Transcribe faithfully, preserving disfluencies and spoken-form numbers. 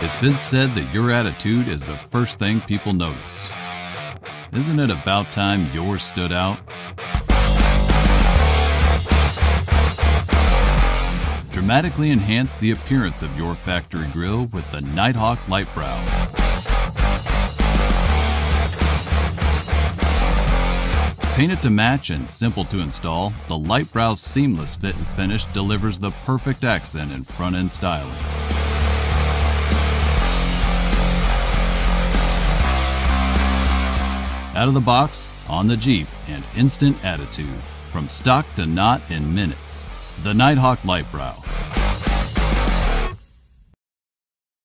It's been said that your attitude is the first thing people notice. Isn't it about time yours stood out? Dramatically enhance the appearance of your factory grille with the Nighthawk Lightbrow. Painted to match and simple to install, the Lightbrow's seamless fit and finish delivers the perfect accent in front-end styling. Out of the box, on the Jeep, and instant attitude. From stock to knot in minutes. The Nighthawk Lightbrow.